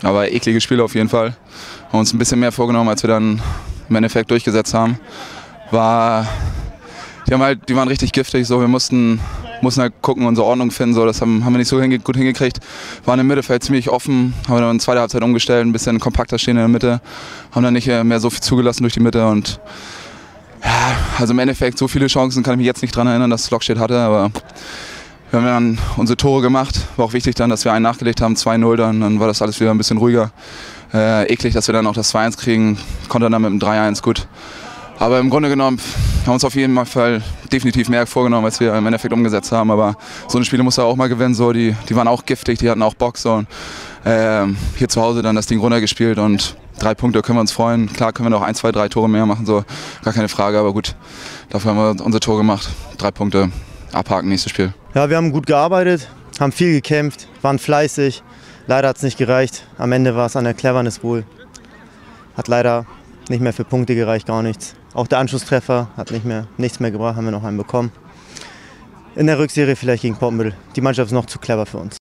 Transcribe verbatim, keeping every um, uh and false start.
Aber eklige Spiele auf jeden Fall. Haben uns ein bisschen mehr vorgenommen, als wir dann im Endeffekt durchgesetzt haben. War, die, haben halt, die waren richtig giftig, so. Wir mussten, mussten halt gucken, unsere Ordnung finden. So. Das haben, haben wir nicht so hinge gut hingekriegt. Waren im Mittelfeld ziemlich offen, haben dann in der zweiten Halbzeit umgestellt, ein bisschen kompakter stehen in der Mitte. Haben dann nicht mehr so viel zugelassen durch die Mitte. Und ja, also im Endeffekt, so viele Chancen kann ich mich jetzt nicht daran erinnern, dass Lockstedt hatte. Aber wir haben dann unsere Tore gemacht. War auch wichtig dann, dass wir einen nachgelegt haben, zwei null. Dann, dann war das alles wieder ein bisschen ruhiger. Äh, eklig, dass wir dann auch das zwei eins kriegen. Konnte dann mit dem drei eins gut. Aber im Grunde genommen haben wir uns auf jeden Fall definitiv mehr vorgenommen, als wir im Endeffekt umgesetzt haben. Aber so eine Spiele muss er auch mal gewinnen. So. Die, die waren auch giftig, die hatten auch Bock. So. Und, äh, hier zu Hause dann das Ding runtergespielt und drei Punkte können wir uns freuen. Klar können wir noch ein, zwei, drei Tore mehr machen, so. Gar keine Frage. Aber gut, dafür haben wir unser Tor gemacht. Drei Punkte, abhaken, nächstes Spiel. Ja, wir haben gut gearbeitet, haben viel gekämpft, waren fleißig. Leider hat es nicht gereicht. Am Ende war es an der Cleverness wohl. Hat leider nicht mehr für Punkte gereicht, gar nichts. Auch der Anschlusstreffer hat nicht mehr, nichts mehr gebracht, haben wir noch einen bekommen. In der Rückserie vielleicht gegen Poppenbüttel. Die Mannschaft ist noch zu clever für uns.